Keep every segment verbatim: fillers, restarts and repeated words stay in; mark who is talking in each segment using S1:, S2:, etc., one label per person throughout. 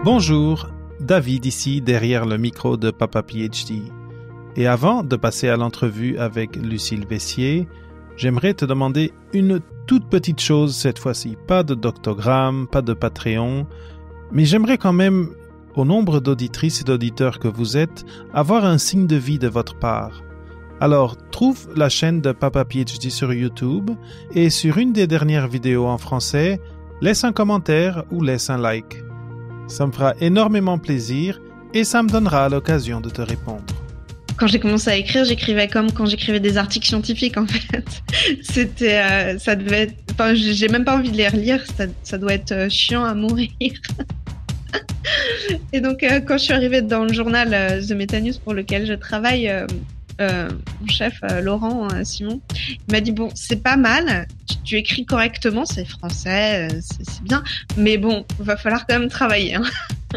S1: Bonjour, David ici derrière le micro de Papa PhD. Et avant de passer à l'entrevue avec Lucille Vessier, j'aimerais te demander une toute petite chose cette fois-ci. Pas de doctogramme, pas de Patreon, mais j'aimerais quand même, au nombre d'auditrices et d'auditeurs que vous êtes, avoir un signe de vie de votre part. Alors, trouve la chaîne de Papa PhD sur YouTube et sur une des dernières vidéos en français, laisse un commentaire ou laisse un like. Ça me fera énormément plaisir et ça me donnera l'occasion de te répondre.
S2: Quand j'ai commencé à écrire, j'écrivais comme quand j'écrivais des articles scientifiques, en fait. C'était, euh, ça devait être, enfin, j'ai même pas envie de les relire, ça, ça doit être euh, chiant à mourir. Et donc, euh, quand je suis arrivée dans le journal euh, The Meta News pour lequel je travaille, euh, euh, mon chef, euh, Laurent euh, Simon, il m'a dit, bon, c'est pas mal, tu, tu écris correctement, c'est français, euh, c'est, c'est bien, mais bon, va falloir quand même travailler, hein.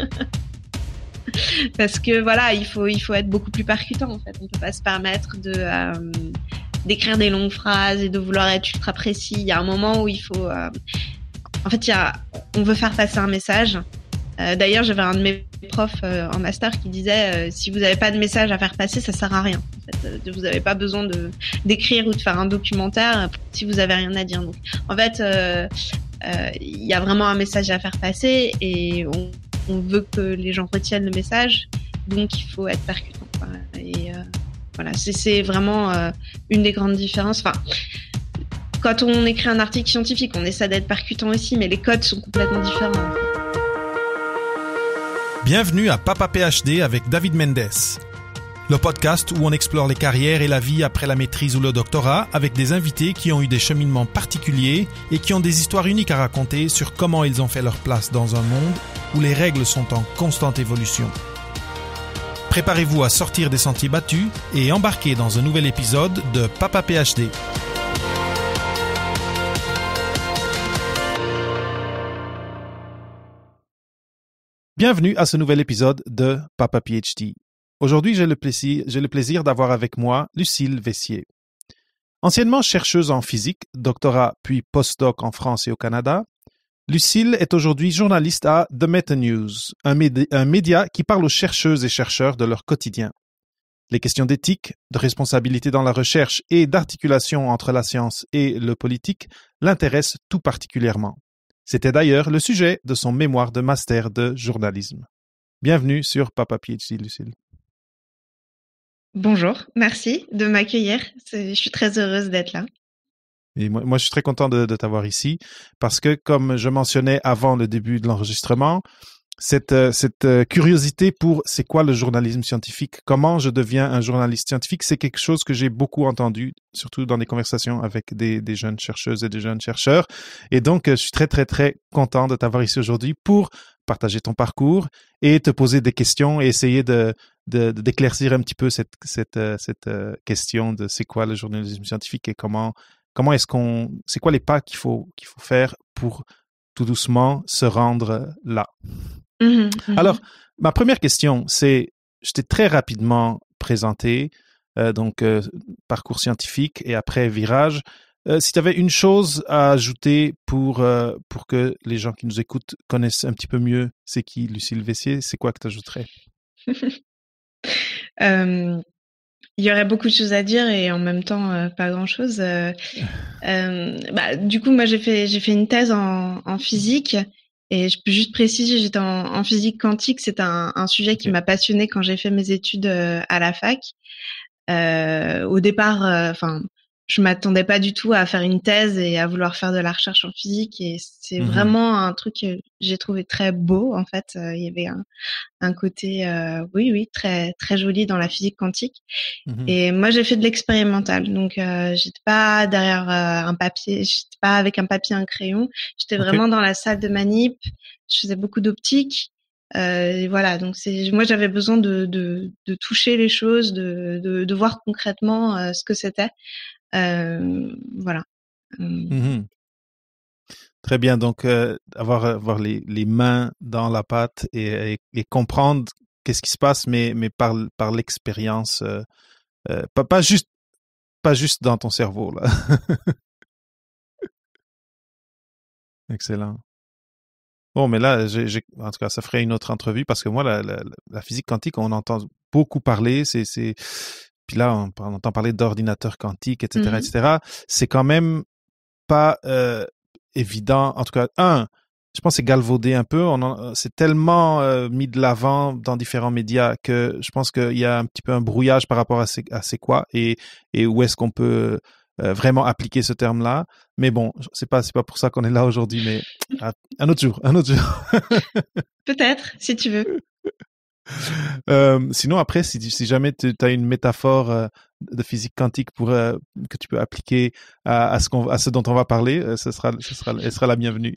S2: Parce que voilà, il faut il faut être beaucoup plus percutant en fait. On peut pas se permettre de euh, d'écrire des longues phrases et de vouloir être ultra précis. Il y a un moment où il faut, euh... en fait, il y a, on veut faire passer un message. Euh, d'ailleurs, j'avais un de mes profs euh, en master qui disait euh, si vous n'avez pas de message à faire passer, ça sert à rien. En fait, euh, vous n'avez pas besoin de d'écrire ou de faire un documentaire si vous avez rien à dire. Donc, en fait, euh, euh, il y a vraiment un message à faire passer et on on veut que les gens retiennent le message, donc il faut être percutant, quoi. Et euh, voilà, c'est, c'est vraiment euh, une des grandes différences. Enfin, quand on écrit un article scientifique, on essaie d'être percutant aussi, mais les codes sont complètement différents. En fait.
S1: Bienvenue à Papa PhD avec David Mendes, le podcast où on explore les carrières et la vie après la maîtrise ou le doctorat avec des invités qui ont eu des cheminements particuliers et qui ont des histoires uniques à raconter sur comment ils ont fait leur place dans un monde où les règles sont en constante évolution. Préparez-vous à sortir des sentiers battus et embarquer dans un nouvel épisode de Papa PhD. Bienvenue à ce nouvel épisode de Papa PhD. Aujourd'hui, j'ai le plaisir, j'ai le plaisir d'avoir avec moi Lucille Vessier. Anciennement chercheuse en physique, doctorat puis postdoc en France et au Canada, Lucille est aujourd'hui journaliste à The Meta News, un, médi- un média qui parle aux chercheuses et chercheurs de leur quotidien. Les questions d'éthique, de responsabilité dans la recherche et d'articulation entre la science et le politique l'intéressent tout particulièrement. C'était d'ailleurs le sujet de son mémoire de master de journalisme. Bienvenue sur Papa PhD, Lucille.
S2: Bonjour, merci de m'accueillir. C'est, je suis très heureuse d'être là.
S1: Et moi, moi, je suis très content de, de t'avoir ici parce que, comme je mentionnais avant le début de l'enregistrement, cette, cette curiosité pour c'est quoi le journalisme scientifique, comment je deviens un journaliste scientifique, c'est quelque chose que j'ai beaucoup entendu, surtout dans des conversations avec des, des jeunes chercheuses et des jeunes chercheurs. Et donc, je suis très, très, très content de t'avoir ici aujourd'hui pour partager ton parcours et te poser des questions et essayer de, de, de d'éclaircir un petit peu cette, cette, cette question de c'est quoi le journalisme scientifique et comment Comment est-ce qu'on, c'est quoi les pas qu'il faut qu'il faut faire pour tout doucement se rendre là.
S2: Mmh, mmh.
S1: Alors, ma première question, c'est, je t'ai très rapidement présenté, euh, donc euh, parcours scientifique et après virage. Euh, si tu avais une chose à ajouter pour euh, pour que les gens qui nous écoutent connaissent un petit peu mieux, c'est qui Lucille Vessier, c'est quoi que tu ajouterais?
S2: euh... Il y aurait beaucoup de choses à dire et en même temps euh, pas grand-chose. Euh, euh, bah, du coup, moi j'ai fait j'ai fait une thèse en, en physique et je peux juste préciser, j'étais en, en physique quantique. C'est un, un sujet qui
S1: Ok.
S2: m'a passionnée quand j'ai fait mes études euh, à la fac. Euh, au départ, enfin, euh, je m'attendais pas du tout à faire une thèse et à vouloir faire de la recherche en physique et c'est
S1: Mhm.
S2: vraiment un truc que j'ai trouvé très beau en fait. Euh, il y avait un, un côté, euh, oui, oui, très très joli dans la physique quantique.
S1: Mhm.
S2: Et moi, j'ai fait de l'expérimental, donc euh, j'étais pas derrière euh, un papier, j'étais pas avec un papier, un crayon. J'étais
S1: Ok.
S2: vraiment dans la salle de manip. Je faisais beaucoup d'optique. Euh, et voilà, donc c'est moi j'avais besoin de de, de toucher les choses, de de, de voir concrètement euh, ce que c'était. Euh, voilà.
S1: Mhm. Très bien, donc euh, avoir avoir les les mains dans la pâte et, et, et comprendre qu'est-ce qui se passe, mais mais par par l'expérience, euh, euh, pas pas juste pas juste dans ton cerveau là. Excellent. Bon, mais là, j'ai, j'ai, en tout cas, ça ferait une autre entrevue parce que moi, la, la, la physique quantique, on entend beaucoup parler. C'est, c'est, puis là, on, on entend parler d'ordinateurs quantiques, et cetera,
S2: Mhm.
S1: et cetera. C'est quand même pas euh, évident. En tout cas, un, je pense que c'est galvaudé un peu. On en, c'est tellement euh, mis de l'avant dans différents médias que je pense qu'il y a un petit peu un brouillage par rapport à c'est, à c'est quoi et, et où est-ce qu'on peut euh, vraiment appliquer ce terme-là. Mais bon, c'est pas c'est pas pour ça qu'on est là aujourd'hui. Mais ah, un autre jour, un autre jour.
S2: Peut-être, si tu veux.
S1: Euh, sinon, après, si, si jamais tu as une métaphore euh, de physique quantique pour euh, que tu peux appliquer à, à ce qu'on, à ce dont on va parler, euh, ce sera, ce sera, elle sera la bienvenue.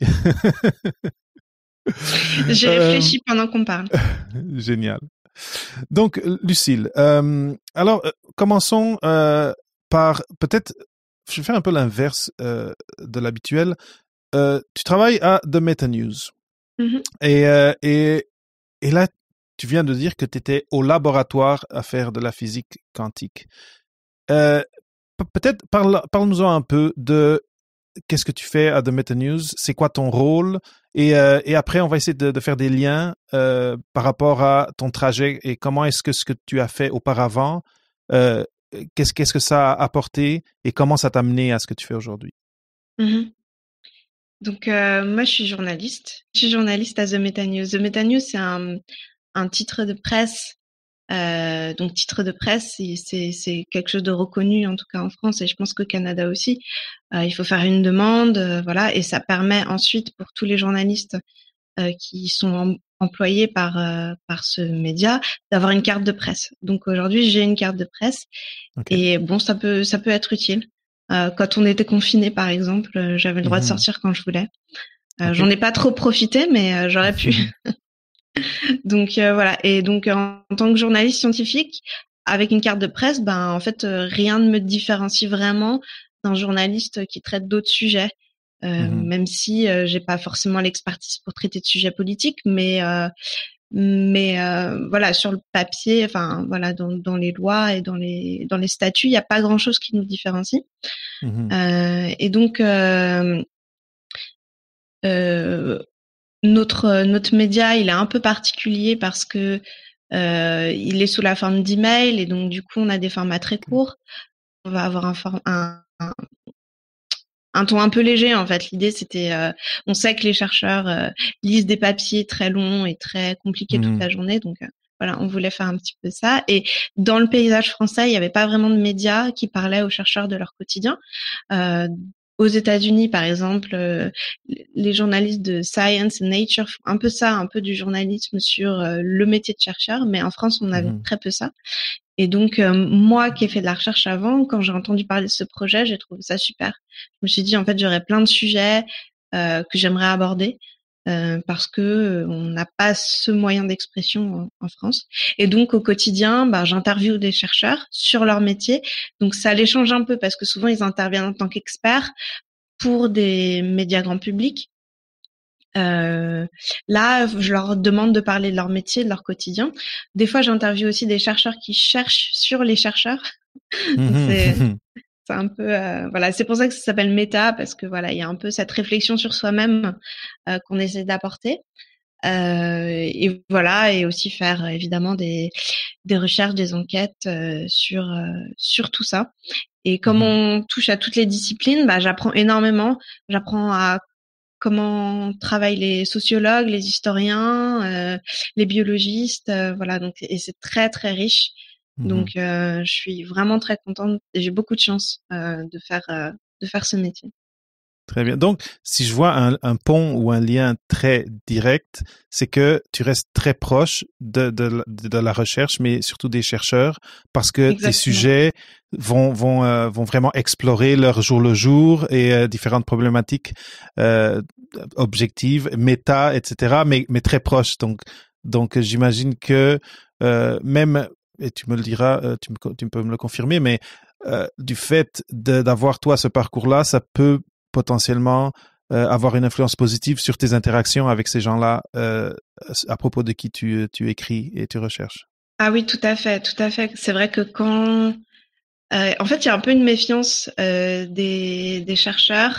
S2: J'ai
S1: euh,
S2: réfléchi pendant qu'on parle.
S1: Génial. Donc, Lucille, euh, alors euh, commençons euh, par peut-être, je vais faire un peu l'inverse euh, de l'habituel. Euh, tu travailles à The Meta News
S2: Mhm.
S1: et, euh, et, et là, tu viens de dire que tu étais au laboratoire à faire de la physique quantique. Euh, peut-être parle, parle-nous-en un peu de qu'est-ce que tu fais à The Meta News, c'est quoi ton rôle, et, euh, et après on va essayer de, de faire des liens euh, par rapport à ton trajet et comment est-ce que ce que tu as fait auparavant, euh, qu'est-ce, qu'est-ce que ça a apporté et comment ça t'a amené à ce que tu fais aujourd'hui.
S2: Mhm. Donc, euh, moi, je suis journaliste. Je suis journaliste à The Meta News. The Meta News, c'est un, un titre de presse. Euh, donc, titre de presse, c'est, c'est, c'est quelque chose de reconnu, en tout cas en France, et je pense qu'au Canada aussi. Euh, il faut faire une demande, euh, voilà, et ça permet ensuite pour tous les journalistes euh, qui sont em- employés par euh, par ce média d'avoir une carte de presse. Donc aujourd'hui, j'ai une carte de presse,
S1: Ok.
S2: et bon, ça peut ça peut être utile. Euh, quand on était confiné, par exemple, euh, j'avais le droit de
S1: Mhm.
S2: sortir quand je voulais. Euh,
S1: Ok.
S2: j'en ai pas trop profité, mais euh, j'aurais pu. Donc euh, voilà. Et donc en, en tant que journaliste scientifique, avec une carte de presse, ben en fait euh, rien ne me différencie vraiment d'un journaliste qui traite d'autres sujets. Euh,
S1: Mhm.
S2: même si euh, j'ai pas forcément l'expertise pour traiter de sujets politiques, mais euh, mais euh, voilà, sur le papier, enfin voilà, dans, dans les lois et dans les dans les statuts, il n'y a pas grand chose qui nous différencie.
S1: Mhm.
S2: Euh, et donc euh, euh, notre notre média, il est un peu particulier parce que euh, il est sous la forme d'email, et donc du coup on a des formats très courts. On va avoir un, form- un, un un ton un peu léger en fait. L'idée c'était, euh, on sait que les chercheurs euh, lisent des papiers très longs et très compliqués toute
S1: Mhm.
S2: la journée, donc euh, voilà, on voulait faire un petit peu ça. Et dans le paysage français, il n'y avait pas vraiment de médias qui parlaient aux chercheurs de leur quotidien. Euh, aux États-Unis, par exemple, euh, les journalistes de Science et Nature font un peu ça, un peu du journalisme sur euh, le métier de chercheur, mais en France, on avait
S1: Mhm.
S2: très peu ça. Et donc, euh, moi qui ai fait de la recherche avant, quand j'ai entendu parler de ce projet, j'ai trouvé ça super. Je me suis dit, en fait, j'aurais plein de sujets euh, que j'aimerais aborder euh, parce que euh, on n'a pas ce moyen d'expression en, en France. Et donc, au quotidien, bah, j'interviewe des chercheurs sur leur métier. Donc, ça les change un peu parce que souvent, ils interviennent en tant qu'experts pour des médias grand public. Euh, là, je leur demande de parler de leur métier, de leur quotidien. Des fois, j'interviewe aussi des chercheurs qui cherchent sur les chercheurs. Donc c'est
S1: Mhm.
S2: c'est un peu euh, voilà, c'est pour ça que ça s'appelle méta, parce que voilà, il y a un peu cette réflexion sur soi-même euh, qu'on essaie d'apporter. Euh, et voilà, et aussi faire euh, évidemment des des recherches, des enquêtes euh, sur euh, sur tout ça. Et comme
S1: Mhm.
S2: on touche à toutes les disciplines, bah j'apprends énormément. J'apprends à comment travaillent les sociologues, les historiens, euh, les biologistes, euh, voilà. Donc, et c'est très très riche.
S1: Mhm.
S2: Donc, euh, je suis vraiment très contente et j'ai beaucoup de chance euh, de faire euh, de faire ce métier.
S1: Très bien. Donc, si je vois un, un pont ou un lien très direct, c'est que tu restes très proche de, de, de, de la recherche, mais surtout des chercheurs, parce que tes
S2: Exactement.
S1: sujets vont, vont, euh, vont vraiment explorer leur jour le jour et euh, différentes problématiques euh, objectives, méta, et cetera, mais, mais très proches. Donc, donc j'imagine que euh, même, et tu me le diras, euh, tu, me, tu peux me le confirmer, mais euh, du fait de, d'avoir toi ce parcours-là, ça peut potentiellement euh, avoir une influence positive sur tes interactions avec ces gens-là euh, à propos de qui tu, tu écris et tu recherches.
S2: Ah oui, tout à fait, tout à fait. C'est vrai que quand, euh, en fait, il y a un peu une méfiance euh, des des chercheurs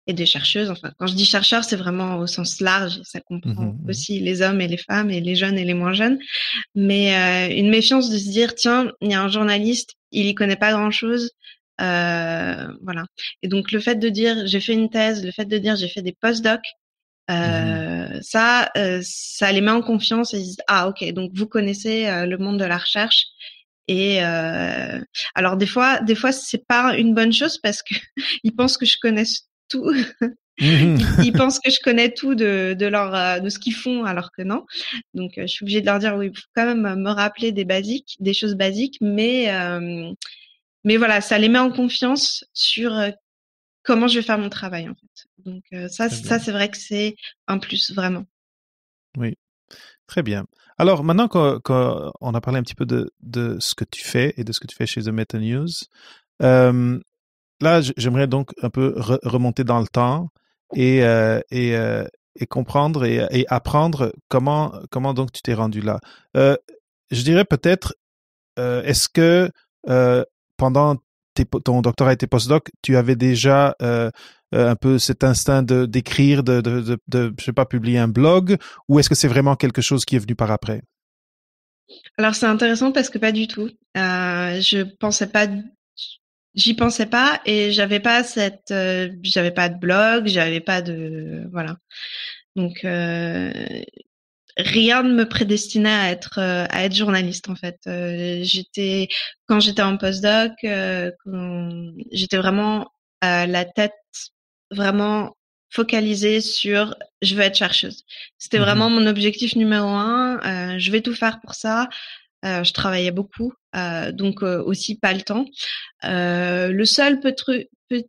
S2: et des chercheuses. Enfin, quand je dis chercheurs, c'est vraiment au sens large. Ça comprend mmh. aussi les hommes et les femmes et les jeunes et les moins jeunes. Mais euh, une méfiance de se dire, tiens, il y a un journaliste, il y connaît pas grand-chose. Euh, voilà. Et donc, le fait de dire, j'ai fait une thèse, le fait de dire, j'ai fait des post-docs, euh, mmh. ça, euh, ça les met en confiance et ils disent, ah, ok, donc vous connaissez euh, le monde de la recherche. Et euh, alors des fois, des fois c'est pas une bonne chose parce que ils pensent que je connais tout. ils, ils pensent que je connais tout de de leur de ce qu'ils font alors que non. Donc je suis obligée de leur dire oui, il faut quand même me rappeler des basiques, des choses basiques, mais euh, mais voilà, ça les met en confiance sur comment je vais faire mon travail en fait. Donc ça, ça c'est vrai que c'est un plus vraiment.
S1: Oui. Très bien. Alors, maintenant qu'on, qu'on a parlé un petit peu de, de ce que tu fais et de ce que tu fais chez The Meta News, euh, là, j'aimerais donc un peu re- remonter dans le temps et, euh, et, euh, et comprendre et, et apprendre comment, comment donc tu t'es rendu là. Euh, je dirais peut-être, euh, est-ce que euh, pendant tes, ton doctorat et tes postdocs, tu avais déjà euh, un peu cet instinct de d'écrire, de, de, de, de, je sais pas, publier un blog, ou est-ce que c'est vraiment quelque chose qui est venu par après?
S2: Alors c'est intéressant parce que pas du tout. Euh, je pensais pas, j'y pensais pas et j'avais pas cette, euh, j'avais pas de blog, j'avais pas de, voilà. Donc euh, rien ne me prédestinait à être euh, à être journaliste en fait. Euh, j'étais quand j'étais en postdoc, euh, quand j'étais vraiment à la tête vraiment focalisée sur je veux être chercheuse. C'était mmh. vraiment mon objectif numéro un. Euh, je vais tout faire pour ça. Euh, je travaillais beaucoup, euh, donc euh, aussi pas le temps. Euh, le seul peut, peut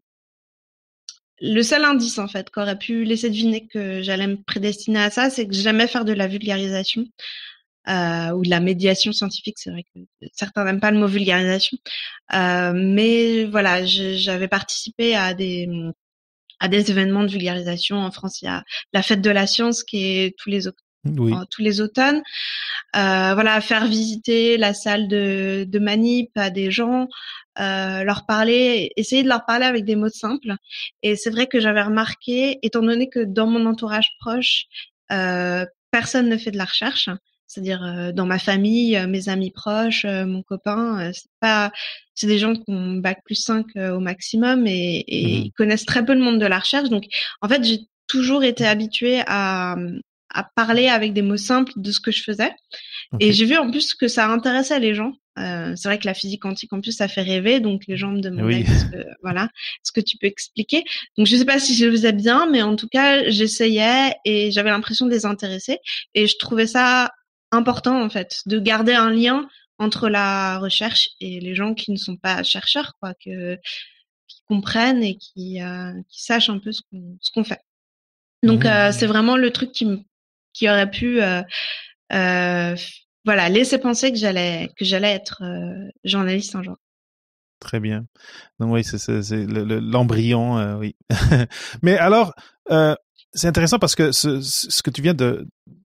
S2: le seul indice en fait qu'aurait pu laisser deviner que j'allais me prédestiner à ça, c'est que j'aimais faire de la vulgarisation euh, ou de la médiation scientifique. C'est vrai que certains n'aiment pas le mot vulgarisation, euh, mais voilà, je, j'avais participé à des à des événements de vulgarisation. En France, il y a la fête de la science qui est tous les oui. tous les automnes. Euh, voilà, faire visiter la salle de, de manip à des gens, euh, leur parler, essayer de leur parler avec des mots simples. Et c'est vrai que j'avais remarqué, étant donné que dans mon entourage proche, euh, personne ne fait de la recherche, c'est-à-dire euh, dans ma famille, euh, mes amis proches, euh, mon copain, euh, c'est pas, c'est des gens qui ont bac plus cinq euh, au maximum et, et mmh. ils connaissent très peu le monde de la recherche. Donc, en fait, j'ai toujours été habituée à à parler avec des mots simples de ce que je faisais. Okay. Et j'ai vu en plus que ça intéressait les gens. Euh, c'est vrai que la physique quantique en plus ça fait rêver, donc les gens me demandaient oui. ce que, voilà, ce que tu peux expliquer. Donc je sais pas si je le faisais bien, mais en tout cas j'essayais et j'avais l'impression de les intéresser et je trouvais ça important en fait de garder un lien entre la recherche et les gens qui ne sont pas chercheurs, quoi, que qui comprennent et qui euh, qui sachent un peu ce qu'on ce qu'on fait. Donc mmh. euh, c'est vraiment le truc qui me qui aurait pu euh, euh, voilà laisser penser que j'allais que j'allais être euh, journaliste un jour.
S1: Très bien. Donc oui, c'est, c'est, c'est le, le, l'embryon, euh, oui. Mais alors, euh, c'est intéressant parce que ce, ce que tu viens de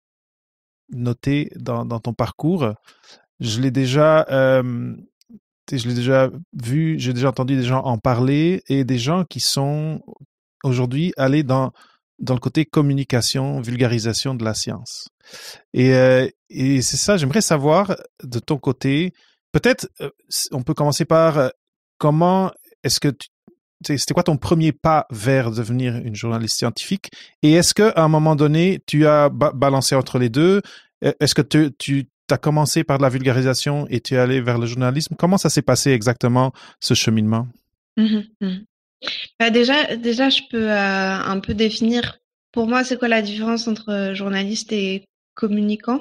S1: noter dans, dans ton parcours, je l'ai déjà, euh, je l'ai déjà vu, j'ai déjà entendu des gens en parler et des gens qui sont aujourd'hui allés dans dans le côté communication, vulgarisation de la science. Et, euh, et c'est ça, j'aimerais savoir de ton côté, peut-être euh, on peut commencer par euh, comment est-ce que tu, c'était quoi ton premier pas vers devenir une journaliste scientifique et est-ce qu'à un moment donné, tu as ba- balancé entre les deux? Est-ce que tu, tu as commencé par de la vulgarisation et tu es allé vers le journalisme? Comment ça s'est passé exactement, ce cheminement?
S2: Mmh mh. Bah déjà, déjà, je peux euh, un peu définir. Pour moi, c'est quoi la différence entre journaliste et communicant?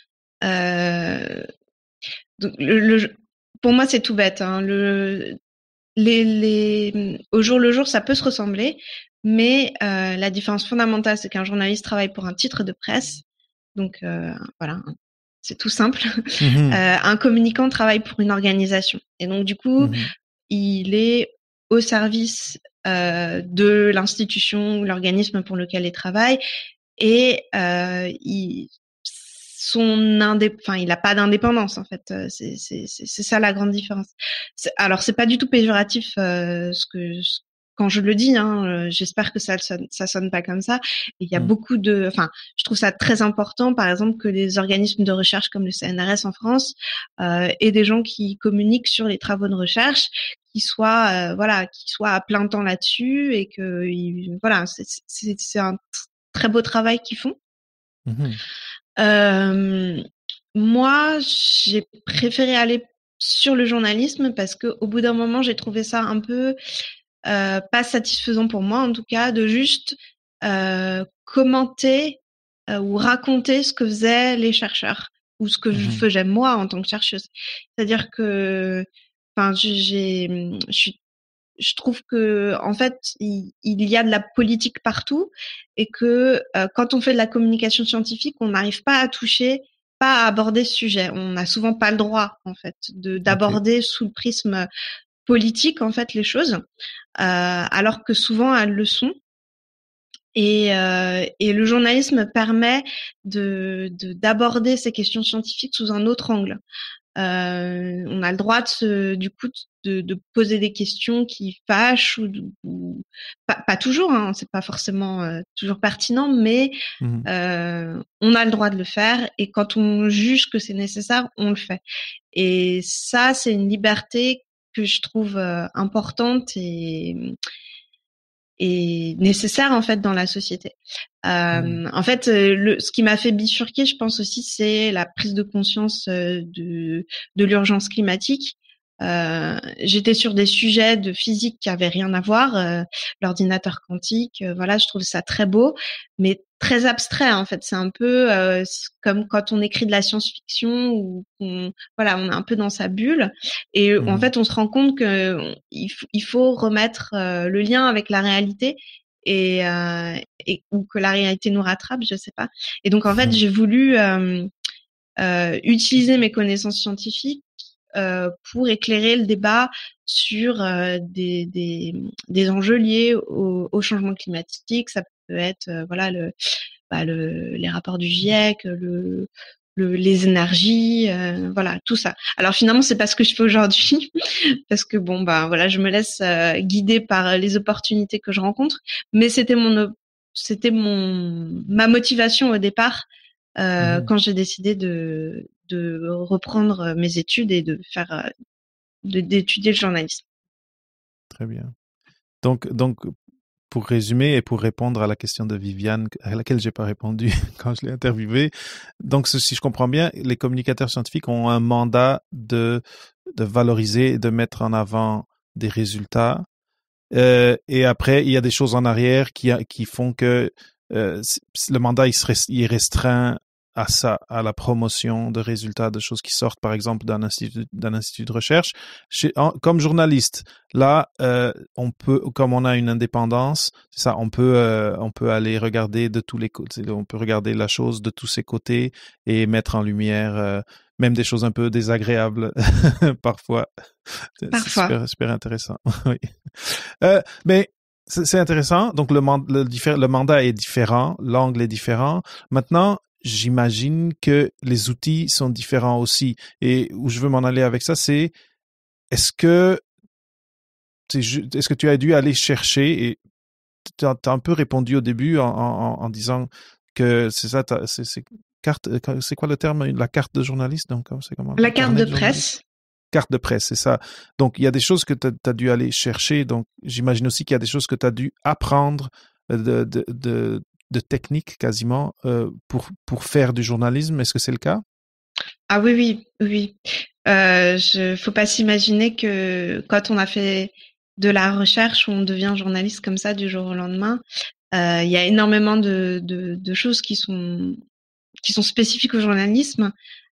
S2: Euh, donc, le, le, pour moi, c'est tout bête. Hein. Le, les, les, au jour le jour, ça peut se ressembler, mais euh, la différence fondamentale, c'est qu'un journaliste travaille pour un titre de presse. Donc euh, voilà, c'est tout simple. Mmh. Euh, un communicant travaille pour une organisation. Et donc du coup, mmh. il est au service euh, de l'institution ou l'organisme pour lequel il travaille et euh, il, son indép... enfin, il n'a pas d'indépendance en fait. C'est, c'est, c'est, c'est ça la grande différence. C'est... Alors c'est pas du tout péjoratif euh, ce que quand je le dis, hein, euh, j'espère que ça sonne, ça sonne pas comme ça. Il y a mmh. beaucoup de, enfin, je trouve ça très important, par exemple, que les organismes de recherche comme le C N R S en France euh, aient des gens qui communiquent sur les travaux de recherche, qui soient, euh, voilà, qui soient à plein temps là-dessus et que, ils, voilà, c'est, c'est, c'est un t- très beau travail qu'ils font. Mmh. Euh, moi, j'ai préféré aller sur le journalisme parce que au bout d'un moment, j'ai trouvé ça un peu Euh, pas satisfaisant pour moi en tout cas de juste euh, commenter euh, ou raconter ce que faisaient les chercheurs ou ce que mmh. je faisais moi en tant que chercheuse. C'est-à-dire que enfin j'ai je suis je trouve que en fait il, il y a de la politique partout et que euh, quand on fait de la communication scientifique, on n'arrive pas à toucher, pas à aborder ce sujet. On n'a souvent pas le droit en fait de d'aborder okay. sous le prisme politique en fait les choses, euh, alors que souvent elles le sont. Et, euh, et le journalisme permet de, de d'aborder ces questions scientifiques sous un autre angle. Euh, on a le droit de se, du coup de, de poser des questions qui fâchent ou, ou pas, pas toujours, hein, c'est pas forcément euh, toujours pertinent, mais mmh. euh, on a le droit de le faire et quand on juge que c'est nécessaire, on le fait. Et ça, c'est une liberté que je trouve euh, importante et et nécessaire en fait dans la société. Euh, mmh. En fait, le, ce qui m'a fait bifurquer, je pense aussi, c'est la prise de conscience de de l'urgence climatique. Euh, j'étais sur des sujets de physique qui avaient rien à voir, euh, l'ordinateur quantique, euh, voilà, je trouve ça très beau, mais très abstrait en fait. C'est un peu euh, comme quand on écrit de la science-fiction ou on, voilà, on est un peu dans sa bulle et mmh. en fait on se rend compte que il, f- il faut remettre euh, le lien avec la réalité et, euh, et ou que la réalité nous rattrape, je sais pas. Et donc en fait j'ai voulu euh, euh, utiliser mes connaissances scientifiques Euh, pour éclairer le débat sur euh, des, des, des enjeux liés au, au changement climatique. Ça peut être euh, voilà le, bah, le les rapports du GIEC, le, le les énergies, euh, voilà tout ça. Alors finalement c'est pas ce que je fais aujourd'hui parce que bon bah voilà je me laisse euh, guider par les opportunités que je rencontre, mais c'était mon c'était mon ma motivation au départ euh, mmh. quand j'ai décidé de de reprendre mes études et de faire de, d'étudier le journalisme.
S1: Très bien. Donc donc pour résumer et pour répondre à la question de Viviane à laquelle j'ai pas répondu quand je l'ai interviewée, donc si je comprends bien, les communicateurs scientifiques ont un mandat de de valoriser et de mettre en avant des résultats. Euh, et après, il y a des choses en arrière qui, qui font que euh, le mandat il, se, il est restreint à ça, à la promotion de résultats, de choses qui sortent, par exemple, d'un institut, d'un institut de recherche. Chez, en, comme journaliste, là, euh, on peut, comme on a une indépendance, c'est ça, on peut, euh, on peut aller regarder de tous les côtés, on peut regarder la chose de tous ses côtés et mettre en lumière euh, même des choses un peu désagréables parfois.
S2: Parfois.
S1: C'est super, super intéressant. Oui. Euh, mais c'est, c'est intéressant. Donc le, man, le, le mandat est différent, l'angle est différent. Maintenant, j'imagine que les outils sont différents aussi. Et où je veux m'en aller avec ça, c'est est-ce que c'est, est-ce que tu as dû aller chercher et tu as un peu répondu au début en, en, en disant que c'est ça, c'est, c'est carte, c'est quoi le terme, la carte de journaliste donc c'est comment
S2: la carte de, de presse.
S1: Carte de presse, c'est ça. Donc, il y a des choses que tu as dû aller chercher. Donc, j'imagine aussi qu'il y a des choses que tu as dû apprendre de, de, de, de techniques quasiment euh, pour, pour faire du journalisme. Est-ce que c'est le cas?
S2: Ah oui, oui, oui. Euh, je, faut pas s'imaginer que quand on a fait de la recherche, on devient journaliste comme ça du jour au lendemain. Euh, il y a énormément de, de, de choses qui sont, qui sont spécifiques au journalisme.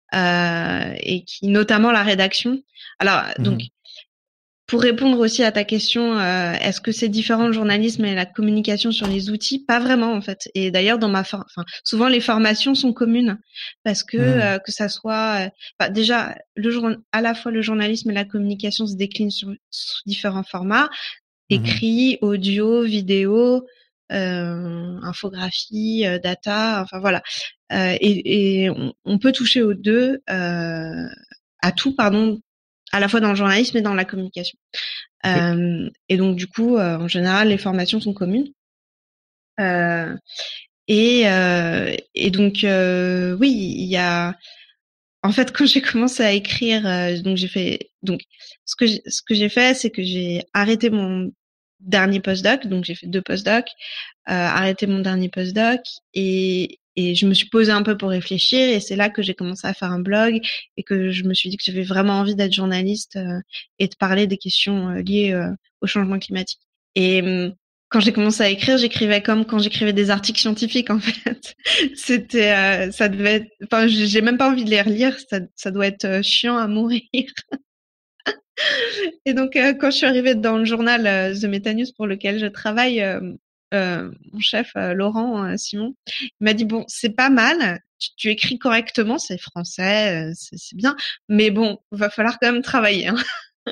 S2: Euh, et qui notamment la rédaction. Alors mmh. donc pour répondre aussi à ta question, euh, est-ce que c'est différent le journalisme et la communication sur les outils? Pas vraiment en fait. Et d'ailleurs dans ma for- enfin souvent les formations sont communes parce que mmh. euh, que ça soit euh, bah, déjà le jour à la fois le journalisme et la communication se déclinent sur, sur différents formats, écrit, mmh. audio, vidéo. Euh, infographie, euh, data, enfin voilà. Euh, et, et on, on peut toucher aux deux, euh, à tout, pardon, à la fois dans le journalisme et dans la communication.
S1: Ok.
S2: Euh, et donc du coup, euh, en général, les formations sont communes. Euh, et, euh, et donc euh, oui, il y a. En fait, quand j'ai commencé à écrire, euh, donc j'ai fait. Donc ce que j'ai, ce que j'ai fait, c'est que j'ai arrêté mon dernier postdoc. Donc j'ai fait deux postdocs, euh, arrêté mon dernier postdoc et et je me suis posée un peu pour réfléchir et c'est là que j'ai commencé à faire un blog et que je me suis dit que j'avais vraiment envie d'être journaliste euh, et de parler des questions euh, liées euh, au changement climatique. Et hum, quand j'ai commencé à écrire, j'écrivais comme quand j'écrivais des articles scientifiques en fait. C'était, euh, ça devait être, enfin, j'ai même pas envie de les relire, ça, ça doit être euh, chiant à mourir. Et donc, euh, quand je suis arrivée dans le journal euh, The Meta News pour lequel je travaille, euh, euh, mon chef euh, Laurent euh, Simon, il m'a dit bon, c'est pas mal, tu, tu écris correctement, c'est français, euh, c'est, c'est bien, mais bon, va falloir quand même travailler, hein.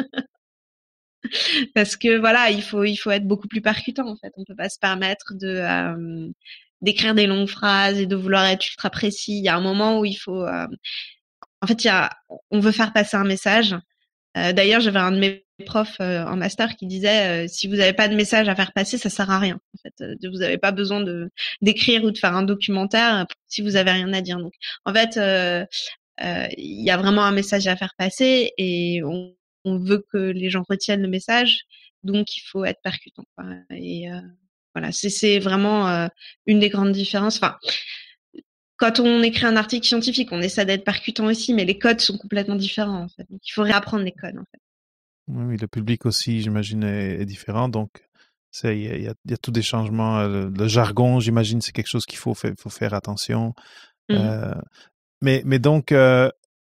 S2: Parce que voilà, il faut il faut être beaucoup plus percutant en fait. On peut pas se permettre de euh, d'écrire des longues phrases et de vouloir être ultra précis. Il y a un moment où il faut, euh, en fait, il y a, on veut faire passer un message. Euh, d'ailleurs, j'avais un de mes profs euh, en master qui disait euh, si vous n'avez pas de message à faire passer, ça sert à rien. En fait, euh, vous n'avez pas besoin de d'écrire ou de faire un documentaire si vous avez rien à dire. Donc, en fait, euh, euh, il y a vraiment un message à faire passer et on, on veut que les gens retiennent le message. Donc, il faut être percutant, quoi. Et euh, voilà, c'est c'est vraiment euh, une des grandes différences. Enfin, quand on écrit un article scientifique, on essaie d'être percutant aussi, mais les codes sont complètement différents, en fait. Donc, il faut réapprendre les codes, en fait.
S1: Oui, oui, le public aussi, j'imagine, est, est différent. Donc, c'est, il y a, il y a, il y a tous des changements. Le, le jargon, j'imagine, c'est quelque chose qu'il faut, fa- faut faire attention.
S2: Mhm.
S1: Euh, mais, mais donc, euh,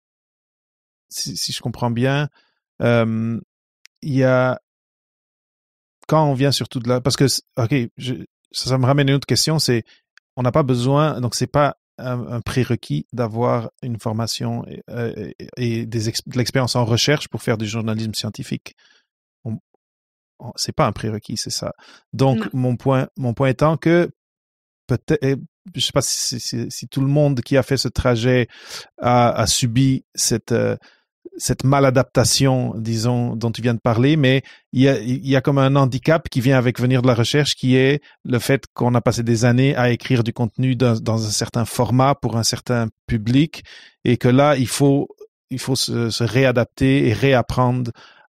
S1: si, si je comprends bien, euh, il y a, quand on vient surtout de là, parce que, ok, je, ça, ça me ramène à une autre question, c'est, on n'a pas besoin, donc c'est pas un, un prérequis d'avoir une formation et, euh, et des ex- de l'expérience en recherche pour faire du journalisme scientifique. On, on- c'est pas un prérequis, c'est ça. Donc
S2: Non.
S1: mon point, mon point étant que peut-être, je sais pas si, si, si tout le monde qui a fait ce trajet a, a subi cette euh, cette maladaptation, disons, dont tu viens de parler, mais il y a, il y a comme un handicap qui vient avec venir de la recherche, qui est le fait qu'on a passé des années à écrire du contenu dans, dans un certain format pour un certain public, et que là, il faut, il faut se, se réadapter et réapprendre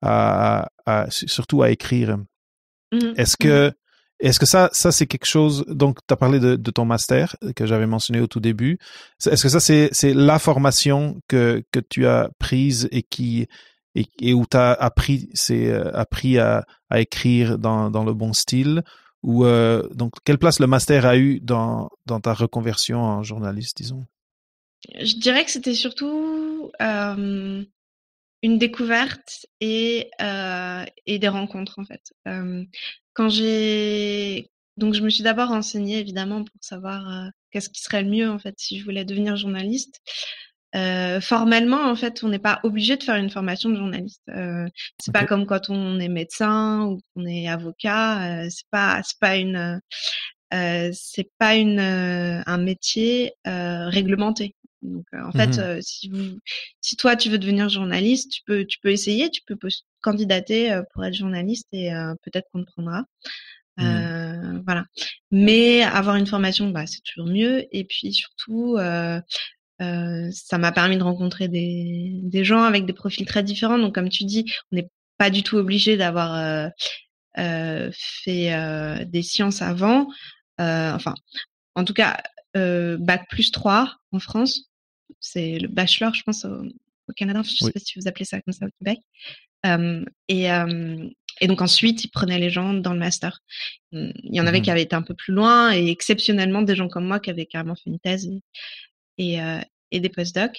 S1: à, à, surtout à écrire.
S2: Mhm.
S1: Est-ce
S2: Mhm.
S1: que, est-ce que ça, ça c'est quelque chose, donc tu as parlé de, de ton master que j'avais mentionné au tout début. Est-ce que ça c'est, c'est la formation que, que tu as prise et qui, et, et où tu as appris, c'est, euh, appris à, à écrire dans, dans le bon style? Ou, euh, donc, quelle place le master a eu dans, dans ta reconversion en journaliste, disons?
S2: Je dirais que c'était surtout euh, une découverte et euh, et des rencontres en fait. Euh, quand j'ai donc je me suis d'abord renseignée évidemment pour savoir euh, qu'est-ce qui serait le mieux en fait si je voulais devenir journaliste. Euh, formellement en fait on n'est pas obligé de faire une formation de journaliste. Euh, c'est pas
S1: OK.
S2: comme quand on est médecin ou qu'on est avocat. Euh, c'est pas c'est pas une euh, c'est pas une euh, un métier euh, réglementé. Donc euh, en fait,
S1: Mhm.
S2: euh, si vous, si toi tu veux devenir journaliste, tu peux, tu peux essayer, tu peux post- candidater euh, pour être journaliste et euh, peut-être qu'on te prendra.
S1: Mhm.
S2: Euh, voilà. Mais avoir une formation, bah c'est toujours mieux. Et puis surtout, euh, euh, ça m'a permis de rencontrer des, des gens avec des profils très différents. Donc comme tu dis, on n'est pas du tout obligé d'avoir euh, euh, fait euh, des sciences avant. Euh, enfin, en tout cas, euh, bac plus trois en France. C'est le bachelor, je pense, au, au Canada. Je sais
S1: Oui.
S2: pas si vous appelez ça comme ça au Québec. Euh, et, euh, et donc ensuite, ils prenaient les gens dans le master. Il y en avait qui
S1: Mhm.
S2: avaient été un peu plus loin et exceptionnellement des gens comme moi qui avaient carrément fait une thèse et, et, euh, et des postdocs.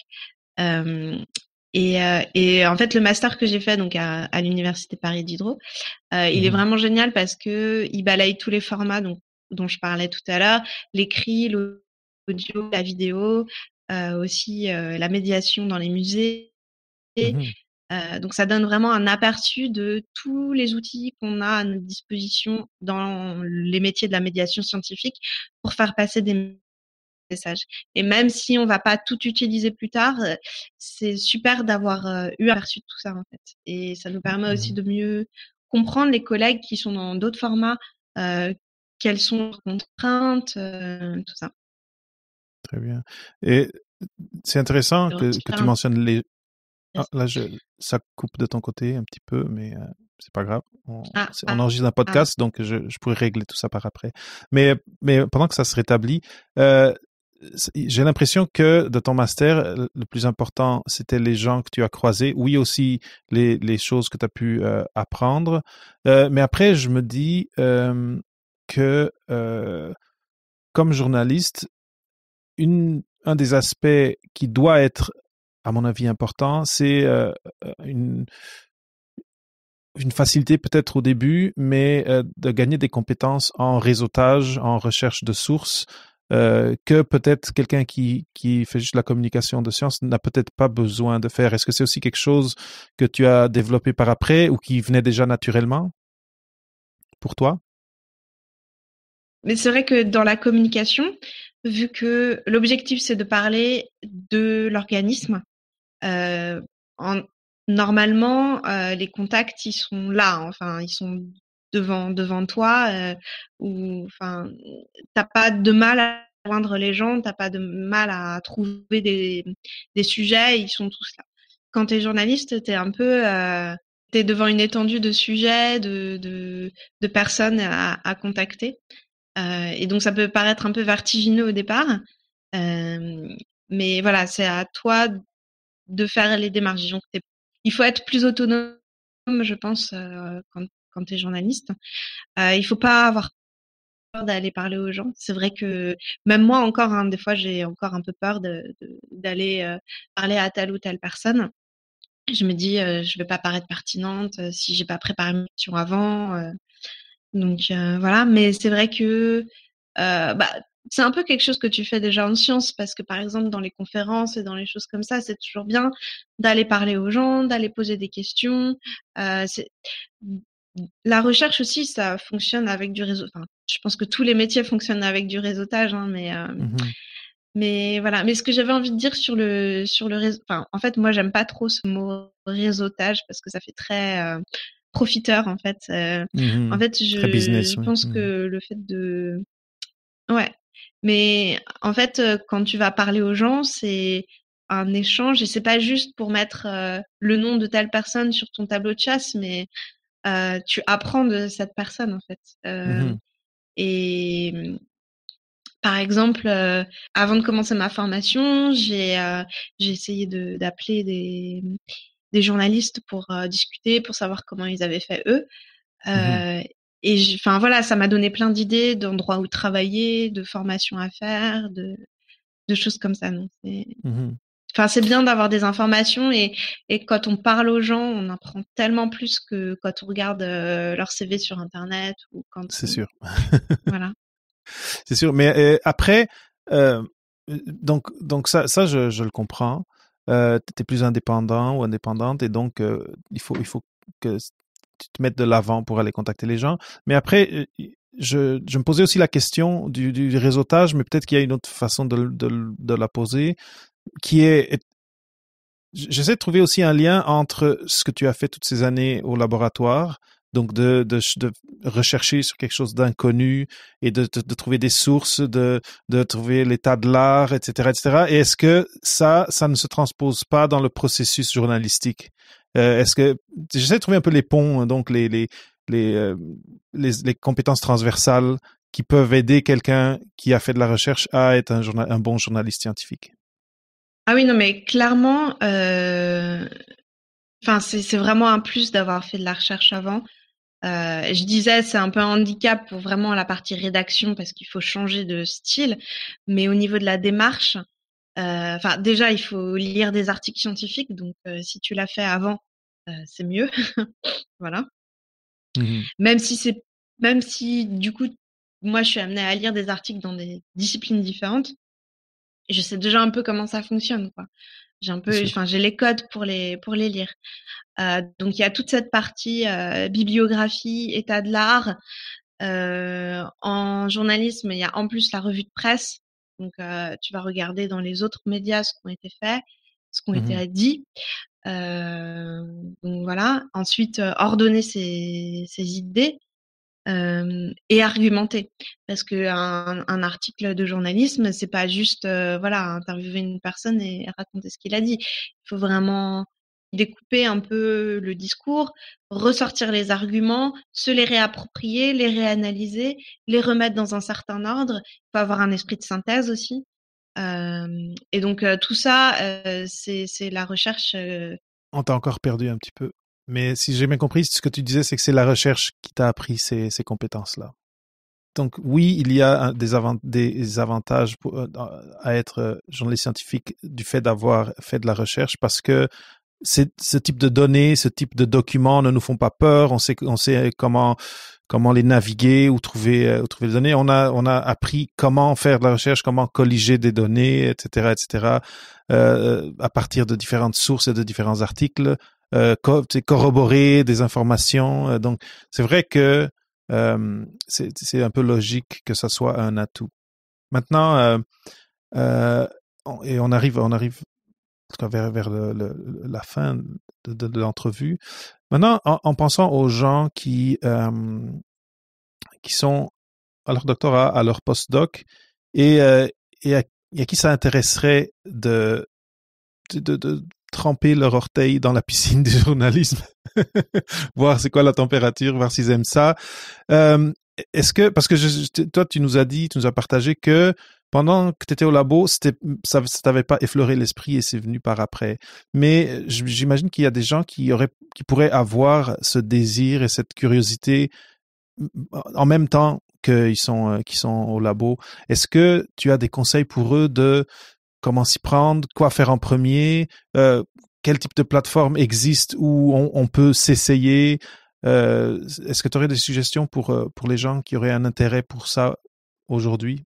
S2: Euh, et, euh, et en fait, le master que j'ai fait donc à, à l'université Paris Diderot, euh, il est
S1: Mhm.
S2: vraiment génial parce que il balaye tous les formats donc, dont je parlais tout à l'heure, l'écrit, l'audio, la vidéo, euh, aussi euh, la médiation dans les musées.
S1: Mhm.
S2: Euh, donc ça donne vraiment un aperçu de tous les outils qu'on a à notre disposition dans les métiers de la médiation scientifique pour faire passer des message. Et même si on va pas tout utiliser plus tard, c'est super d'avoir euh, eu aperçu de tout ça en fait. Et ça nous permet aussi
S1: Mhm.
S2: de mieux comprendre les collègues qui sont dans d'autres formats, euh, quelles sont leurs contraintes, euh, tout ça.
S1: Très bien. Et c'est intéressant
S2: C'est
S1: que, que
S2: super
S1: tu mentionnes les... Ah,
S2: intéressant.
S1: là, je... ça coupe de ton côté un petit peu, mais euh, c'est pas grave. On,
S2: Ah,
S1: c'est- on
S2: ah,
S1: enregistre un
S2: ah.
S1: podcast, donc je, je pourrais régler tout ça par après. Mais, mais pendant que ça se rétablit, euh, c'est- j'ai l'impression que de ton master, le plus important, c'était les gens que tu as croisés. Oui, aussi les, les choses que tu as pu euh, apprendre. Euh, mais après, je me dis euh, que euh, comme journaliste, une, un des aspects qui doit être, à mon avis, important, c'est euh, une, une facilité peut-être au début, mais euh, de gagner des compétences en réseautage, en recherche de sources, euh, que peut-être quelqu'un qui, qui fait juste la communication de sciences n'a peut-être pas besoin de faire. Est-ce que c'est aussi quelque chose que tu as développé par après ou qui venait déjà naturellement pour toi?
S2: Mais c'est vrai que dans la communication, vu que l'objectif c'est de parler de l'organisme, euh, en, normalement euh, les contacts ils sont là, enfin ils sont devant devant toi, euh, ou enfin t'as pas de mal à joindre les gens, t'as pas de mal à trouver des des sujets, ils sont tous là. Quand t'es journaliste, t'es un peu euh, t'es devant une étendue de sujets, de de, de personnes à, à contacter. Euh, et donc ça peut paraître un peu vertigineux au départ, euh, mais voilà, c'est à toi de faire les démarches. Donc, il faut être plus autonome, je pense, euh, quand, quand tu es journaliste. Euh, il faut pas avoir peur d'aller parler aux gens. C'est vrai que même moi encore, hein, des fois, j'ai encore un peu peur de, de, d'aller euh, parler à telle ou telle personne. Je me dis, euh, je vais pas paraître pertinente euh, si j'ai pas préparé une question avant. Euh, donc euh, voilà, mais c'est vrai que euh, bah, c'est un peu quelque chose que tu fais déjà en sciences parce que par exemple dans les conférences et dans les choses comme ça, c'est toujours bien d'aller parler aux gens, d'aller poser des questions. Euh, c'est... La recherche aussi, ça fonctionne avec du réseau. Enfin, je pense que tous les métiers fonctionnent avec du réseautage, hein, mais euh,
S1: Mm-hmm.
S2: mais voilà. Mais ce que j'avais envie de dire sur le sur le réseau, enfin, en fait, moi, j'aime pas trop ce mot réseautage parce que ça fait très euh, profiteur en fait. Euh, en
S1: Mm-hmm.
S2: fait,
S1: Très
S2: je,
S1: business,
S2: je
S1: oui.
S2: pense
S1: Mm-hmm.
S2: que le fait de ouais, mais en fait, euh, quand tu vas parler aux gens, c'est un échange et c'est pas juste pour mettre euh, le nom de telle personne sur ton tableau de chasse, mais euh, tu apprends de cette personne en fait. Euh,
S1: Mm-hmm.
S2: et par exemple, euh, avant de commencer ma formation, j'ai euh, j'ai essayé de d'appeler des des journalistes pour euh, discuter, pour savoir comment ils avaient fait eux.
S1: Mm-hmm.
S2: Euh, et enfin voilà, ça m'a donné plein d'idées d'endroits où travailler, de formations à faire, de de choses comme ça. Donc c'est
S1: Mm-hmm.
S2: enfin c'est bien d'avoir des informations et et quand on parle aux gens, on apprend tellement plus que quand on regarde euh, leur C V sur internet ou quand
S1: C'est
S2: on
S1: sûr.
S2: voilà.
S1: C'est sûr. Mais euh, après, euh, donc, donc ça, ça je, je le comprends. Euh, tu es plus indépendant ou indépendante et donc euh, il faut, il faut que tu te mettes de l'avant pour aller contacter les gens. Mais après, euh, je, je me posais aussi la question du, du réseautage, mais peut-être qu'il y a une autre façon de, de, de la poser, qui est, j'essaie de trouver aussi un lien entre ce que tu as fait toutes ces années au laboratoire, donc de, de, de rechercher sur quelque chose d'inconnu et de, de, de trouver des sources, de, de trouver l'état de l'art, et cetera, et cetera. Et est-ce que ça, ça ne se transpose pas dans le processus journalistique? Euh, est-ce que j'essaie de trouver un peu les ponts, donc les les les, euh, les, les compétences transversales qui peuvent aider quelqu'un qui a fait de la recherche à être un, journal, un bon journaliste scientifique.
S2: Ah oui non mais clairement euh... enfin c'est c'est vraiment un plus d'avoir fait de la recherche avant. Euh, je disais, c'est un peu un handicap pour vraiment la partie rédaction parce qu'il faut changer de style. Mais au niveau de la démarche, euh, enfin déjà, il faut lire des articles scientifiques. Donc, euh, si tu l'as fait avant, euh, c'est mieux. Voilà.
S1: Mm-hmm.
S2: Même si c'est, même si du coup, moi, je suis amenée à lire des articles dans des disciplines différentes. Je sais déjà un peu comment ça fonctionne, quoi. J'ai un peu, enfin, j'ai les codes pour les pour les lire. Euh, donc il y a toute cette partie euh, bibliographie, état de l'art. Euh, en journalisme, il y a en plus la revue de presse. Donc, euh, tu vas regarder dans les autres médias ce qui ont été fait, ce qui ont
S1: Mhm.
S2: été dit. Euh, donc voilà. Ensuite, euh, ordonner ses, ses idées euh, et argumenter, parce que un, un article de journalisme, c'est pas juste euh, voilà interviewer une personne et raconter ce qu'il a dit. Il faut vraiment découper un peu le discours, ressortir les arguments, se les réapproprier, les réanalyser, les remettre dans un certain ordre. Il faut avoir un esprit de synthèse aussi. Euh, et donc euh, tout ça, euh, c'est c'est la recherche. Euh...
S1: On t'a encore perdu un petit peu. Mais si j'ai bien compris, ce que tu disais, c'est que c'est la recherche qui t'a appris ces, ces compétences-là. Donc oui, il y a des, avant des avantages pour, euh, à être euh, journaliste scientifique du fait d'avoir fait de la recherche parce que ce type de données, ce type de documents ne nous font pas peur. On sait, on sait comment comment les naviguer ou trouver euh, ou trouver les données. On a on a appris comment faire de la recherche, comment colliger des données, et cetera, et cetera. Euh, à partir de différentes sources et de différents articles, euh, co corroborer des informations. Donc c'est vrai que euh, c'est c'est un peu logique que ça soit un atout. Maintenant, euh, euh, on, et on arrive on arrive en tout cas vers, vers le, le, la fin de, de, de l'entrevue. Maintenant, en, en pensant aux gens qui, euh, qui sont à leur doctorat, à leur postdoc, et, euh, et, à, et à qui ça intéresserait de, de, de, de tremper leur orteil dans la piscine du journalisme, voir c'est quoi la température, voir s'ils aiment ça. Euh, est-ce que, parce que je, toi, tu nous as dit, tu nous as partagé que pendant que tu étais au labo, c'était, ça ne t'avait pas effleuré l'esprit et c'est venu par après. Mais j'imagine qu'il y a des gens qui, auraient, qui pourraient avoir ce désir et cette curiosité en même temps qu'ils sont, qu'ils sont au labo. Est-ce que tu as des conseils pour eux de comment s'y prendre, quoi faire en premier, euh, quel type de plateforme existe où on, on peut s'essayer? Euh, est-ce que tu aurais des suggestions pour, pour les gens qui auraient un intérêt pour ça aujourd'hui?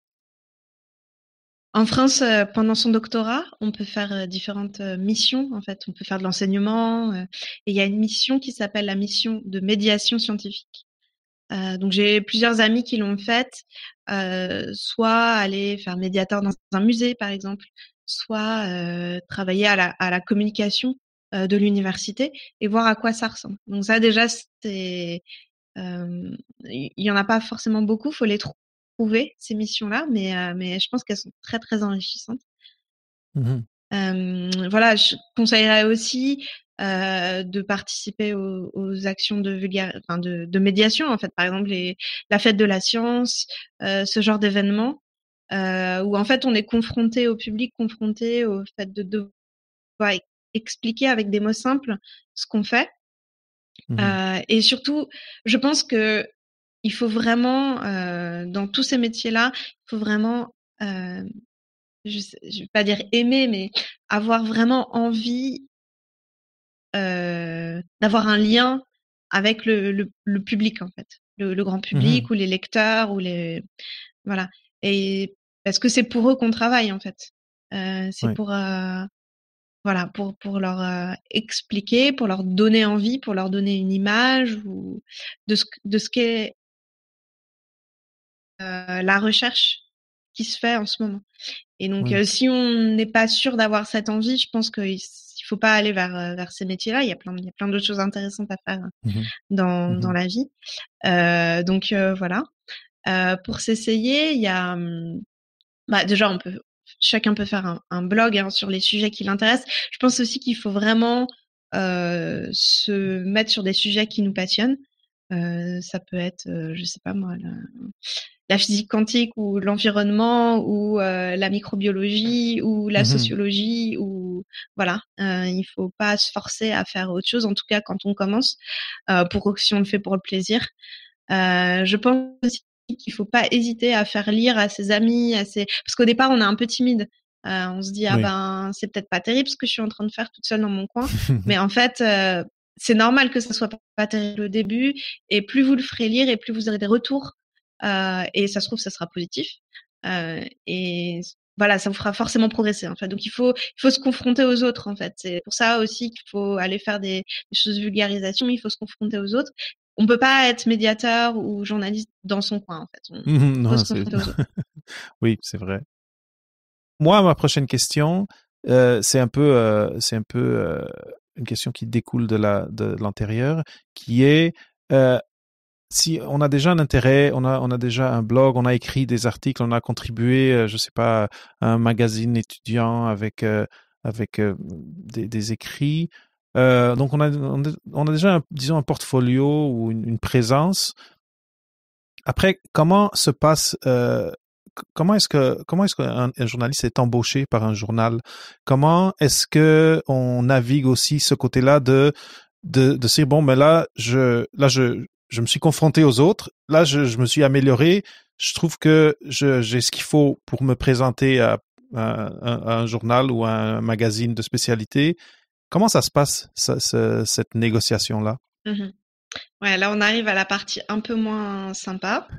S2: En France, euh, pendant son doctorat, on peut faire euh, différentes euh, missions. En fait, on peut faire de l'enseignement. Euh, et il y a une mission qui s'appelle la mission de médiation scientifique. Euh, donc j'ai plusieurs amis qui l'ont faite, euh, soit aller faire médiateur dans un musée par exemple, soit euh, travailler à la, à la communication euh, de l'université et voir à quoi ça ressemble. Donc ça déjà c'est, euh, il y en a pas forcément beaucoup, faut les trouver ces missions-là, mais euh, mais je pense qu'elles sont très très enrichissantes.
S1: Mmh.
S2: Euh, voilà, je conseillerais aussi euh, de participer aux, aux actions de, vulgar... enfin de, de médiation, en fait, par exemple les, la fête de la science, euh, ce genre d'événements, euh, où en fait on est confronté au public, confronté au fait de devoir expliquer avec des mots simples ce qu'on fait.
S1: Mmh.
S2: Euh, et surtout, je pense que il faut vraiment, euh, dans tous ces métiers-là, il faut vraiment euh, je sais, je vais pas dire aimer, mais avoir vraiment envie euh, d'avoir un lien avec le, le, le public en fait, le, le grand
S1: Mmh.
S2: public ou les lecteurs ou les voilà. Et parce que c'est pour eux qu'on travaille en fait. Euh, c'est
S1: Ouais.
S2: pour euh, voilà pour pour leur euh, expliquer, pour leur donner envie, pour leur donner une image ou de ce de ce qu'est euh, la recherche qui se fait en ce moment. Et donc,
S1: Oui.
S2: euh, si on n'est pas sûr d'avoir cette envie, je pense qu'il il faut pas aller vers euh, vers ces métiers-là. Il y a plein, il y a plein d'autres choses intéressantes à faire
S1: Mmh.
S2: dans dans
S1: Mmh.
S2: la vie. Euh, donc euh, voilà. Euh, pour s'essayer, il y a, hum, bah déjà on peut, chacun peut faire un, un blog hein, sur les sujets qui l'intéressent. Je pense aussi qu'il faut vraiment euh, se mettre sur des sujets qui nous passionnent. Euh, ça peut être, euh, je sais pas moi, la, la physique quantique ou l'environnement ou euh, la microbiologie ou la
S1: Mmh.
S2: sociologie ou voilà. Euh, il faut pas se forcer à faire autre chose. En tout cas, quand on commence, euh, pour si on le fait pour le plaisir. Euh, je pense aussi qu'il faut pas hésiter à faire lire à ses amis, à ses parce qu'au départ on est un peu timide. Euh, on se dit ah
S1: Oui.
S2: ben c'est peut-être pas terrible ce que je suis en train de faire toute seule dans mon coin, mais en fait euh, c'est normal que ça soit pas terrible au début et plus vous le ferez lire et plus vous aurez des retours euh, et ça se trouve ça sera positif euh, et voilà ça vous fera forcément progresser en fait. Donc il faut il faut se confronter aux autres en fait. C'est pour ça aussi qu'il faut aller faire des, des choses de vulgarisation, il faut se confronter aux autres. On peut pas être médiateur ou journaliste dans son coin en fait. On
S1: Mmh.
S2: faut
S1: Non,
S2: se
S1: c'est
S2: confronter aux autres.
S1: oui, c'est vrai. moi, ma prochaine question, euh, c'est un peu, euh, c'est un peu euh, une question qui découle de la de l'antérieur, qui est euh, si on a déjà un intérêt, on a on a déjà un blog, on a écrit des articles, on a contribué, euh, je sais pas, à un magazine étudiant avec euh, avec euh, des, des écrits. Euh, donc on a on a, on a déjà un, disons un portfolio ou une, une présence. Après, comment se passe euh, comment est-ce que comment est-ce qu'un un journaliste est embauché par un journal? Comment est-ce que on navigue aussi ce côté-là de de de se dire bon, mais là je là je je me suis confronté aux autres, là je je me suis amélioré, je trouve que je j'ai ce qu'il faut pour me présenter à, à, à un journal ou à un magazine de spécialité. Comment ça se passe ça, ce, cette négociation-là?
S2: Mhm. Ouais, là on arrive à la partie un peu moins sympa,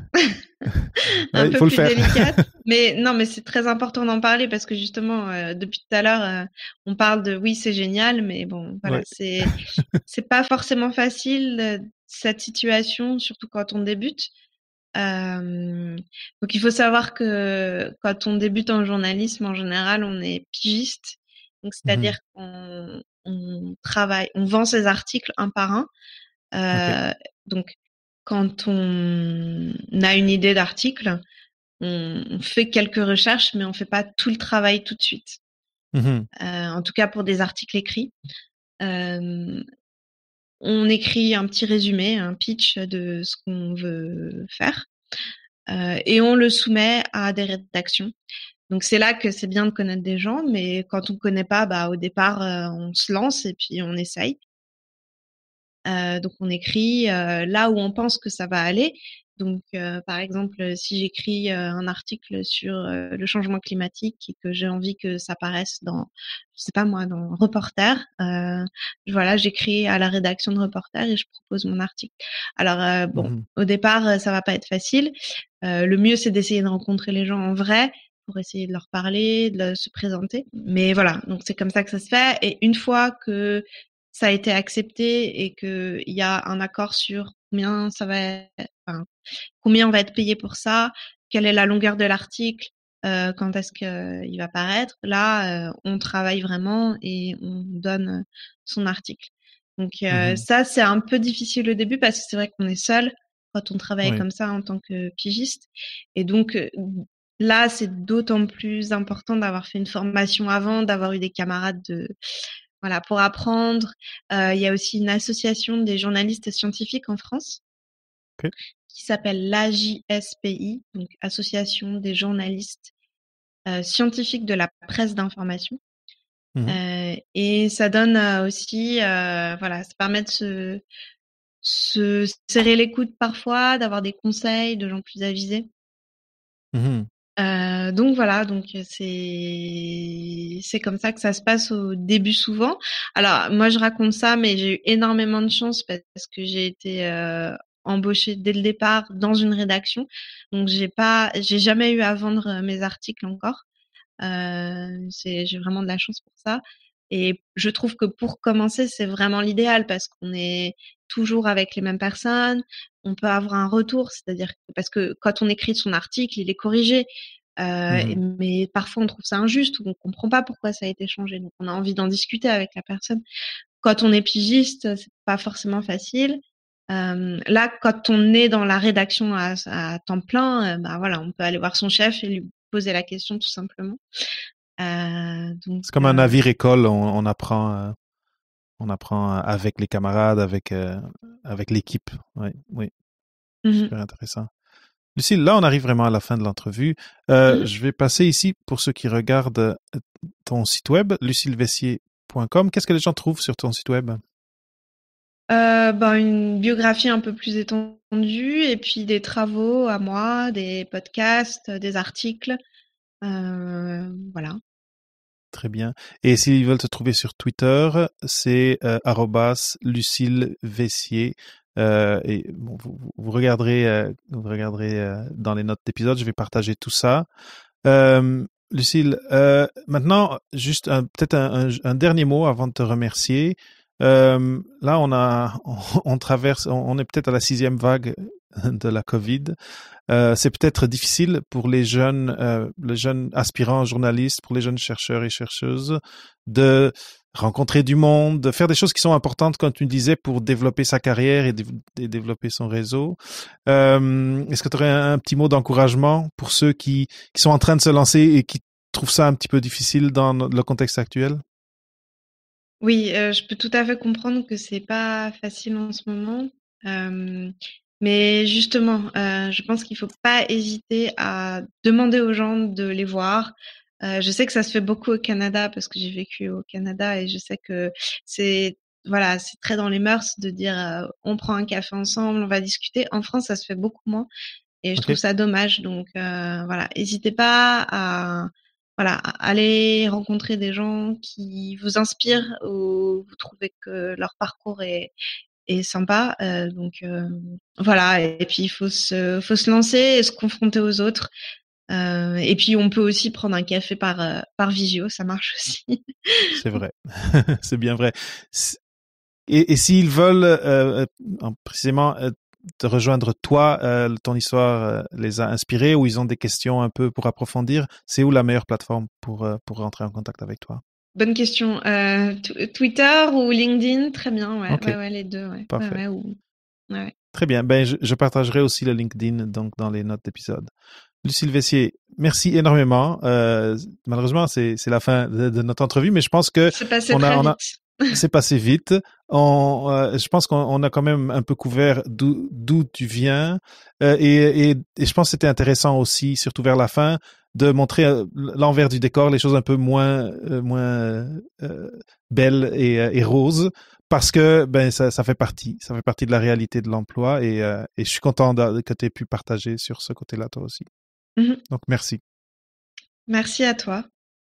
S2: un
S1: Ouais, il
S2: peu
S1: faut le
S2: plus
S1: faire.
S2: délicate. Mais non, mais c'est très important d'en parler parce que justement, euh, depuis tout à l'heure, euh, on parle de oui, c'est génial, mais bon, voilà,
S1: Ouais.
S2: c'est c'est pas forcément facile euh, cette situation, surtout quand on débute. Euh, donc il faut savoir que quand on débute en journalisme, en général, on est pigiste. Donc
S1: Mhm.
S2: c'est-à-dire qu'on on travaille, on vend ses articles un par un.
S1: OK.
S2: Euh, donc, quand on a une idée d'article, on, on fait quelques recherches, mais on fait pas tout le travail tout de suite.
S1: Mhm.
S2: Euh, en tout cas, pour des articles écrits, euh, on écrit un petit résumé, un pitch de ce qu'on veut faire, euh, et on le soumet à des rédactions. Donc c'est là que c'est bien de connaître des gens, mais quand on connaît pas, bah au départ, euh, on se lance et puis on essaye. Euh, donc on écrit euh, là où on pense que ça va aller. Donc euh, par exemple, si j'écris euh, un article sur euh, le changement climatique et que j'ai envie que ça paraisse dans, je sais pas moi, dans Reporter, euh, voilà, j'écris à la rédaction de Reporter et je propose mon article. Alors euh, bon,
S1: Mhm.
S2: au départ, ça va pas être facile. Euh, le mieux, c'est d'essayer de rencontrer les gens en vrai pour essayer de leur parler, de se présenter. Mais voilà, donc c'est comme ça que ça se fait. Et une fois que ça a été accepté et qu'il y a un accord sur combien ça va être, enfin, combien on va être payé pour ça, quelle est la longueur de l'article, euh, quand est-ce qu'il va paraître. Là, euh, on travaille vraiment et on donne son article. Donc euh,
S1: Mhm.
S2: ça, c'est un peu difficile au début parce que c'est vrai qu'on est seul quand on travaille
S1: Oui.
S2: comme ça en tant que pigiste. Et donc euh, là, c'est d'autant plus important d'avoir fait une formation avant, d'avoir eu des camarades de voilà, pour apprendre. Euh, il y a aussi une association des journalistes scientifiques en France
S1: OK.
S2: qui s'appelle l'A J S P I, donc Association des journalistes euh, scientifiques de la presse d'information.
S1: Mhm.
S2: Euh, et ça donne euh, aussi, euh, voilà, ça permet de se, se serrer les coudes parfois, d'avoir des conseils de gens plus avisés.
S1: Mhm.
S2: Euh, donc voilà, donc c'est c'est comme ça que ça se passe au début souvent. Alors moi je raconte ça, mais j'ai eu énormément de chance parce que j'ai été euh, embauchée dès le départ dans une rédaction, donc j'ai pas, j'ai jamais eu à vendre mes articles encore. Euh, c'est, j'ai vraiment de la chance pour ça. Et je trouve que pour commencer, c'est vraiment l'idéal parce qu'on est toujours avec les mêmes personnes. On peut avoir un retour, c'est-à-dire que, parce que quand on écrit son article, il est corrigé. Euh,
S1: Mhm.
S2: mais parfois on trouve ça injuste ou on comprend pas pourquoi ça a été changé. Donc on a envie d'en discuter avec la personne. Quand on est pigiste, c'est pas forcément facile. Euh, là, quand on est dans la rédaction à, à temps plein, euh, bah voilà, on peut aller voir son chef et lui poser la question tout simplement. Euh, donc,
S1: C'est comme un
S2: euh,
S1: navire école, on, on apprend, euh, on apprend euh, avec les camarades, avec euh, avec l'équipe. Oui, oui,
S2: mhm,
S1: super intéressant. Lucille, là, on arrive vraiment à la fin de l'entrevue. Euh,
S2: mhm.
S1: je vais passer ici pour ceux qui regardent euh, ton site web, lucille vessier point com. Qu'est-ce que les gens trouvent sur ton site web?
S2: Euh, ben, une biographie un peu plus étendue et puis des travaux à moi, des podcasts, des articles. Euh, voilà.
S1: Très bien. Et s'ils veulent te trouver sur Twitter, c'est euh, arobase Lucille Vessier. Euh, et bon, vous, vous- vous regarderez, euh, vous regarderez euh, dans les notes d'épisode. Je vais partager tout ça. Euh, Lucille, euh, maintenant, juste un- peut-être un, un- un dernier mot avant de te remercier. Euh, là, on a, on, on traverse, on, on est peut-être à la sixième vague de la COVID. Euh, c'est peut-être difficile pour les jeunes, euh, les jeunes aspirants journalistes, pour les jeunes chercheurs et chercheuses, de rencontrer du monde, de faire des choses qui sont importantes, comme tu disais, pour développer sa carrière et, dé- et développer son réseau. Euh, est-ce que tu aurais un, un petit mot d'encouragement pour ceux qui, qui sont en train de se lancer et qui trouvent ça un petit peu difficile dans le contexte actuel?
S2: Oui, euh, je peux tout à fait comprendre que c'est pas facile en ce moment. Euh, mais justement, euh, je pense qu'il faut pas hésiter à demander aux gens de les voir. Euh, je sais que ça se fait beaucoup au Canada parce que j'ai vécu au Canada et je sais que c'est voilà, c'est très dans les mœurs de dire euh, on prend un café ensemble, on va discuter. En France, ça se fait beaucoup moins et je
S1: Ok.
S2: trouve ça dommage. Donc euh, voilà, n'hésitez pas à voilà, à aller rencontrer des gens qui vous inspirent ou vous trouvez que leur parcours est est sympa. Euh, donc euh, voilà, et puis il faut se faut se lancer et se confronter aux autres. Euh, et puis on peut aussi prendre un café par euh, par visio, ça marche aussi.
S1: C'est vrai, c'est bien vrai. Et, et s'ils veulent euh, précisément euh, te rejoindre toi, euh, ton histoire euh, les a inspirés ou ils ont des questions un peu pour approfondir, c'est où la meilleure plateforme pour euh, pour rentrer en contact avec toi?
S2: Bonne question. Euh, t- Twitter ou LinkedIn, très bien, ouais,
S1: Ok,
S2: ouais, ouais, les deux, ouais,
S1: parfait.
S2: ouais, ouais, ou... ouais.
S1: Très bien. Ben, je, je partagerai aussi le LinkedIn donc dans les notes d'épisode. Lucille Vessier, merci énormément. Euh, malheureusement, c'est c'est la fin de, de notre entrevue, mais je pense que
S2: C'est passé
S1: on a,
S2: très
S1: on a,
S2: vite.
S1: c'est passé vite. On, euh, je pense qu'on on a quand même un peu couvert d'où d'où tu viens euh, et, et, et je pense que c'était intéressant aussi, surtout vers la fin, de montrer euh, l'envers du décor, les choses un peu moins euh, moins euh, belles et, et roses, parce que ben ça, ça fait partie, ça fait partie de la réalité de l'emploi et, euh, et je suis content de, que tu aies pu partager sur ce côté-là toi aussi.
S2: Mm-hmm.
S1: Donc merci.
S2: Merci à toi.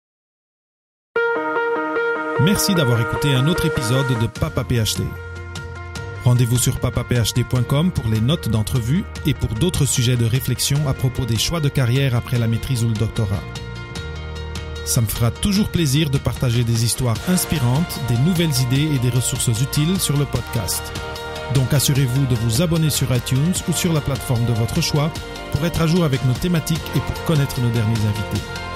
S3: Merci d'avoir écouté un autre épisode de Papa P H D. Rendez-vous sur papa p h d point com pour les notes d'entrevue et pour d'autres sujets de réflexion à propos des choix de carrière après la maîtrise ou le doctorat. Ça me fera toujours plaisir de partager des histoires inspirantes, des nouvelles idées et des ressources utiles sur le podcast. Donc assurez-vous de vous abonner sur iTunes ou sur la plateforme de votre choix pour être à jour avec nos thématiques et pour connaître nos derniers invités.